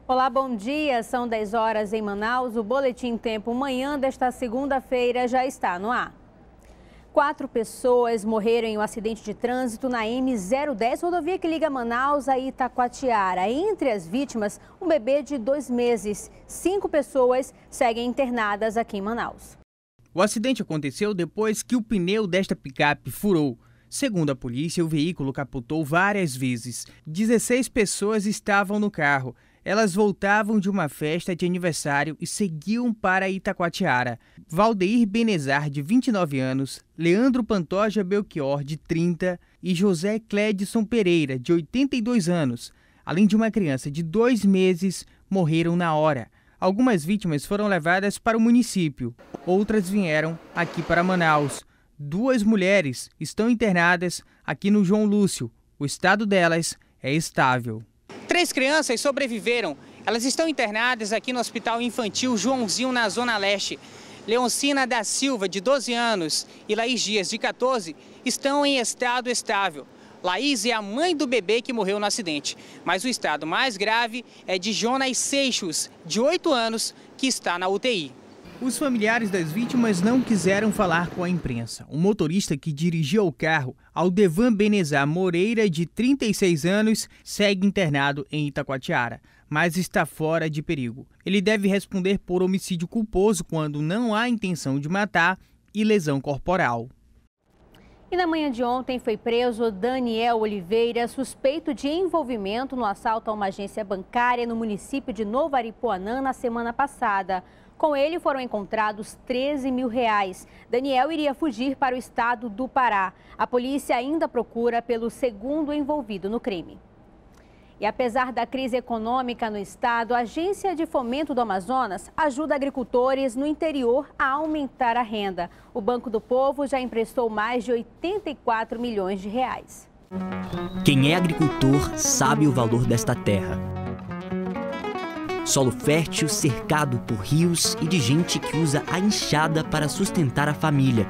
Olá, bom dia. São 10 horas em Manaus. O Boletim Tempo Manhã desta segunda-feira já está no ar. 4 pessoas morreram em um acidente de trânsito na M010, rodovia que liga Manaus a Itacoatiara. Entre as vítimas, um bebê de 2 meses. 5 pessoas seguem internadas aqui em Manaus. O acidente aconteceu depois que o pneu desta picape furou. Segundo a polícia, o veículo capotou várias vezes. 16 pessoas estavam no carro. Elas voltavam de uma festa de aniversário e seguiam para Itacoatiara. Valdeir Benezar, de 29 anos, Leandro Pantoja Belchior, de 30, e José Clédson Pereira, de 82 anos, além de uma criança de 2 meses, morreram na hora. Algumas vítimas foram levadas para o município, outras vieram aqui para Manaus. 2 mulheres estão internadas aqui no João Lúcio. O estado delas é estável. 3 crianças sobreviveram. Elas estão internadas aqui no Hospital Infantil Joãozinho, na Zona Leste. Leoncina da Silva, de 12 anos, e Laís Dias, de 14, estão em estado estável. Laís é a mãe do bebê que morreu no acidente. Mas o estado mais grave é de Jonas Seixos, de 8 anos, que está na UTI. Os familiares das vítimas não quiseram falar com a imprensa. O motorista que dirigia o carro, Aldevan Benezar Moreira, de 36 anos, segue internado em Itacoatiara, mas está fora de perigo. Ele deve responder por homicídio culposo quando não há intenção de matar e lesão corporal. E na manhã de ontem foi preso Daniel Oliveira, suspeito de envolvimento no assalto a uma agência bancária no município de Novo Aripuanã na semana passada. Com ele foram encontrados R$13 mil. Daniel iria fugir para o estado do Pará. A polícia ainda procura pelo segundo envolvido no crime. E apesar da crise econômica no estado, a Agência de Fomento do Amazonas ajuda agricultores no interior a aumentar a renda. O Banco do Povo já emprestou mais de R$84 milhões. Quem é agricultor sabe o valor desta terra. Solo fértil, cercado por rios e de gente que usa a enxada para sustentar a família.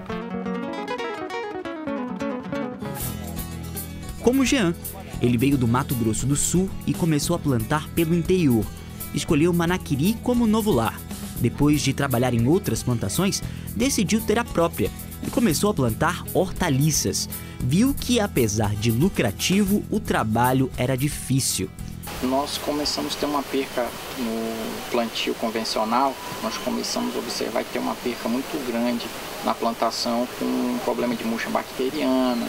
Como Jean, ele veio do Mato Grosso do Sul e começou a plantar pelo interior. Escolheu Manaquiri como novo lar. Depois de trabalhar em outras plantações, decidiu ter a própria e começou a plantar hortaliças. Viu que, apesar de lucrativo, o trabalho era difícil. Nós começamos a ter uma perca no plantio convencional, nós começamos a observar que tem uma perca muito grande na plantação com problema de murcha bacteriana,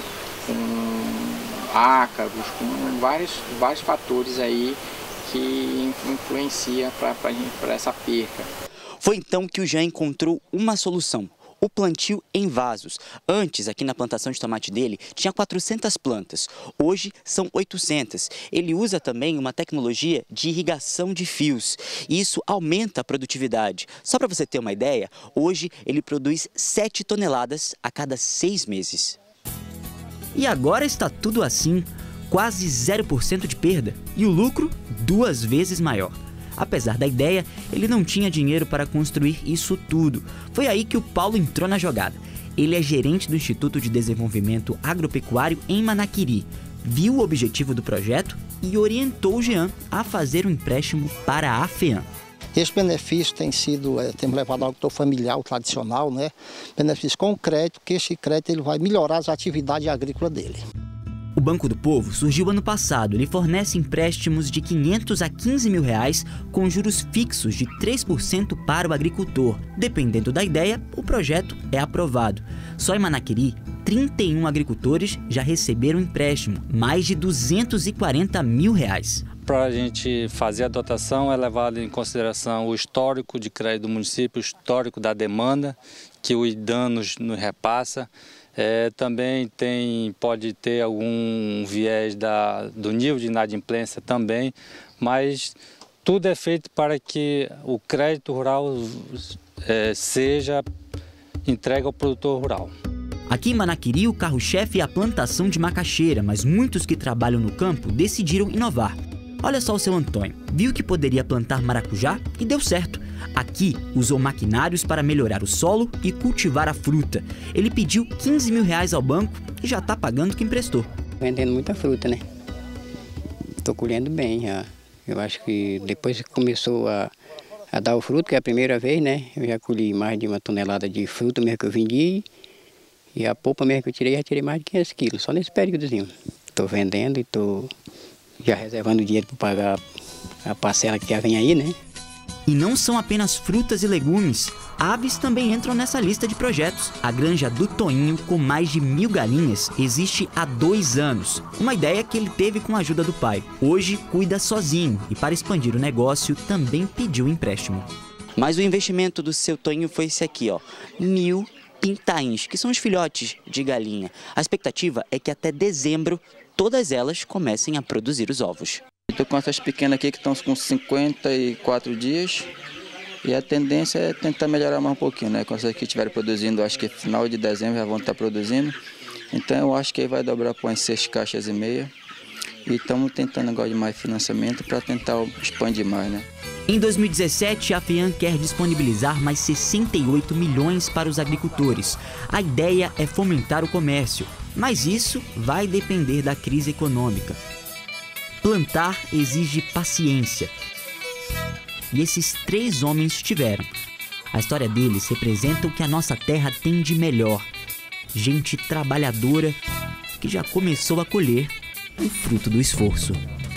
com ácaros, com vários fatores aí que influencia para essa perca. Foi então que o Jean encontrou uma solução. O plantio em vasos. Antes, aqui na plantação de tomate dele, tinha 400 plantas. Hoje, são 800. Ele usa também uma tecnologia de irrigação de fios. E isso aumenta a produtividade. Só para você ter uma ideia, hoje ele produz 7 toneladas a cada 6 meses. E agora está tudo assim, quase 0% de perda. E o lucro, 2 vezes maior. Apesar da ideia, ele não tinha dinheiro para construir isso tudo. Foi aí que o Paulo entrou na jogada. Ele é gerente do Instituto de Desenvolvimento Agropecuário em Manaquiri. Viu o objetivo do projeto e orientou o Jean a fazer um empréstimo para a FEAM. Esse benefício temos levado ao agricultor familiar, o tradicional, né? Benefício com crédito, que esse crédito ele vai melhorar as atividades agrícolas dele. O Banco do Povo surgiu ano passado. Ele fornece empréstimos de R$500 a R$15 mil com juros fixos de 3% para o agricultor. Dependendo da ideia, o projeto é aprovado. Só em Manaquiri, 31 agricultores já receberam empréstimo, mais de R$240 mil. Para a gente fazer a dotação é levado em consideração o histórico de crédito do município, o histórico da demanda que o IDAN nos repassa. Também pode ter algum viés do nível de inadimplência também, mas tudo é feito para que o crédito rural seja entregue ao produtor rural. Aqui em Manaquiri, o carro-chefe é a plantação de macaxeira, mas muitos que trabalham no campo decidiram inovar. Olha só o seu Antônio, viu que poderia plantar maracujá e deu certo. Aqui, usou maquinários para melhorar o solo e cultivar a fruta. Ele pediu R$15 mil ao banco e já está pagando o que emprestou. Vendendo muita fruta, né? Estou colhendo bem já. Eu acho que depois que começou a dar o fruto, que é a primeira vez, né? Eu já colhi mais de 1 tonelada de fruto mesmo que eu vendi. E a polpa mesmo que eu tirei, já tirei mais de 500 quilos, só nesse períodozinho. Estou vendendo e estou já reservando dinheiro para pagar a parcela que já vem aí, né? E não são apenas frutas e legumes. Aves também entram nessa lista de projetos. A granja do Toinho, com mais de 1000 galinhas, existe há 2 anos. Uma ideia que ele teve com a ajuda do pai. Hoje cuida sozinho e, para expandir o negócio, também pediu empréstimo. Mas o investimento do seu Toinho foi esse aqui, ó, 1000 pintains, que são os filhotes de galinha. A expectativa é que até dezembro todas elas comecem a produzir os ovos. Estou com essas pequenas aqui que estão com 54 dias e a tendência é tentar melhorar mais um pouquinho, né? Quando essas aqui estiverem produzindo, acho que final de dezembro já vão estar produzindo. Então eu acho que aí vai dobrar para umas 6,5 caixas. E estamos tentando agora de mais financiamento para tentar expandir mais, né? Em 2017, a FEAM quer disponibilizar mais 68 milhões para os agricultores. A ideia é fomentar o comércio, mas isso vai depender da crise econômica. Plantar exige paciência. E esses 3 homens tiveram. A história deles representa o que a nossa terra tem de melhor. Gente trabalhadora que já começou a colher o fruto do esforço.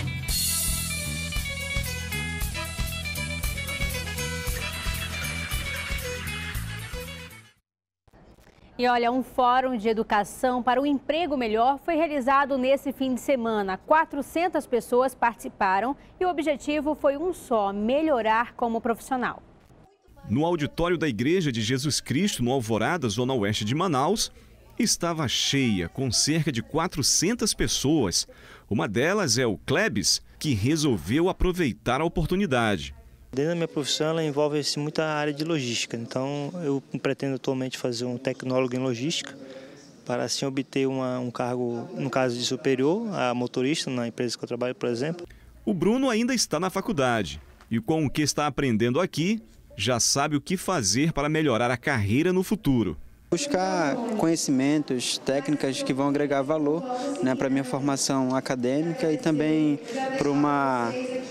E olha, um fórum de educação para o emprego melhor foi realizado nesse fim de semana. 400 pessoas participaram e o objetivo foi um só: melhorar como profissional. No auditório da Igreja de Jesus Cristo, no Alvorada, zona oeste de Manaus, estava cheia, com cerca de 400 pessoas. Uma delas é o Klebs, que resolveu aproveitar a oportunidade. Dentro da minha profissão, ela envolve muita área de logística, então eu pretendo atualmente fazer um tecnólogo em logística, para assim obter um cargo, no caso de superior, a motorista na empresa que eu trabalho, por exemplo. O Bruno ainda está na faculdade e com o que está aprendendo aqui, já sabe o que fazer para melhorar a carreira no futuro. Buscar conhecimentos, técnicas que vão agregar valor, né, para a minha formação acadêmica e também para uma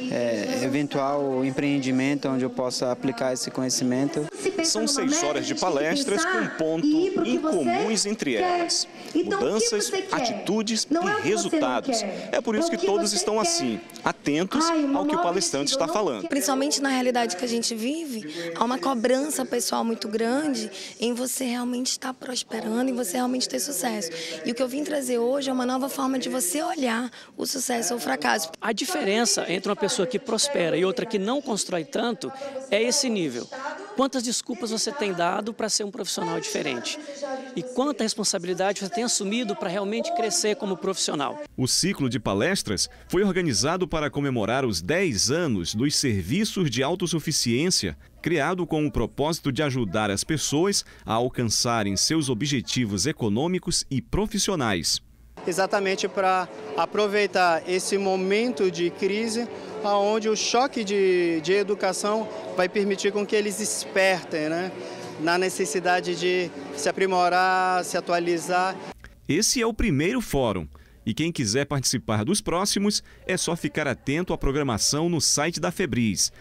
eventual empreendimento onde eu possa aplicar esse conhecimento. São 6 horas de palestras com ponto incomuns entre elas: mudanças, atitudes e resultados. É por isso que todos estão assim, atentos ao que o palestrante está falando. Principalmente na realidade que a gente vive, há uma cobrança pessoal muito grande em você realmente estar prosperando, em você realmente ter sucesso. E o que eu vim trazer hoje é uma nova forma de você olhar o sucesso ou o fracasso. A diferença entre uma pessoa que prospera e outra que não constrói tanto é esse nível. Quantas desculpas você tem dado para ser um profissional diferente? E quanta responsabilidade você tem assumido para realmente crescer como profissional? O ciclo de palestras foi organizado para comemorar os 10 anos dos serviços de autossuficiência, criado com o propósito de ajudar as pessoas a alcançarem seus objetivos econômicos e profissionais. Exatamente para aproveitar esse momento de crise, onde o choque de educação vai permitir com que eles despertem, né, na necessidade de se aprimorar, se atualizar. Esse é o primeiro fórum. E quem quiser participar dos próximos, é só ficar atento à programação no site da Febris,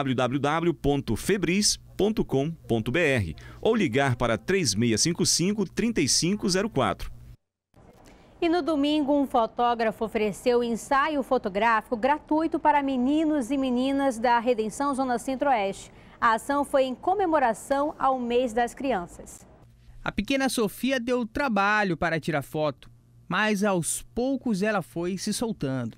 www.febris.com.br, ou ligar para 3655-3504. E no domingo, um fotógrafo ofereceu ensaio fotográfico gratuito para meninos e meninas da Redenção Zona Centro-Oeste. A ação foi em comemoração ao Mês das Crianças. A pequena Sofia deu trabalho para tirar foto, mas aos poucos ela foi se soltando.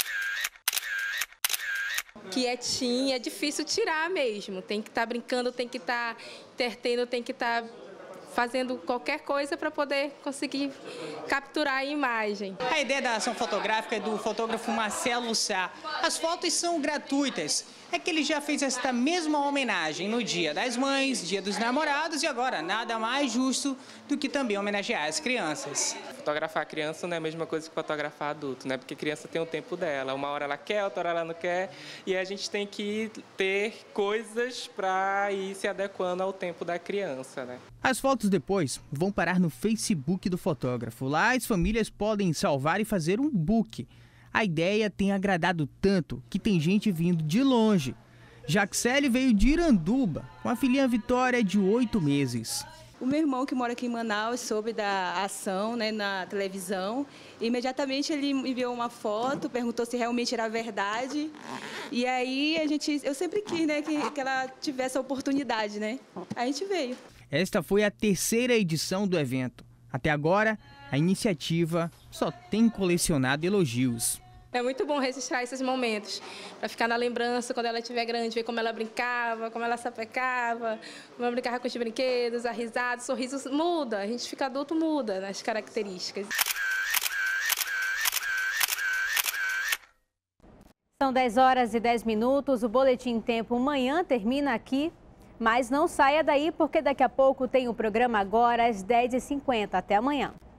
Quietinha, é difícil tirar mesmo. Tem que estar brincando, tem que estar entretendo, tem que estar fazendo qualquer coisa para poder conseguir capturar a imagem. A ideia da ação fotográfica é do fotógrafo Marcelo Sá. As fotos são gratuitas. É que ele já fez esta mesma homenagem no Dia das Mães, Dia dos Namorados e agora nada mais justo do que também homenagear as crianças. Fotografar a criança não é a mesma coisa que fotografar adulto, né? Porque a criança tem o tempo dela. Uma hora ela quer, outra hora ela não quer. E a gente tem que ter coisas para ir se adequando ao tempo da criança, né? As fotos depois vão parar no Facebook do fotógrafo. Lá as famílias podem salvar e fazer um book. A ideia tem agradado tanto que tem gente vindo de longe. Jaxele veio de Iranduba, com a filhinha Vitória de 8 meses. O meu irmão, que mora aqui em Manaus, soube da ação, né, na televisão. Imediatamente ele enviou uma foto, perguntou se realmente era verdade. E aí eu sempre quis, né, que ela tivesse a oportunidade, né? A gente veio. Esta foi a 3ª edição do evento. Até agora, a iniciativa só tem colecionado elogios. É muito bom registrar esses momentos, para ficar na lembrança quando ela estiver grande, ver como ela brincava, como ela sapecava, como ela brincava com os brinquedos, a risada, o sorriso muda, a gente fica adulto, muda nas características. São 10h10, o Boletim Tempo Manhã termina aqui, mas não saia daí porque daqui a pouco tem o programa Agora às 10h50. Até amanhã.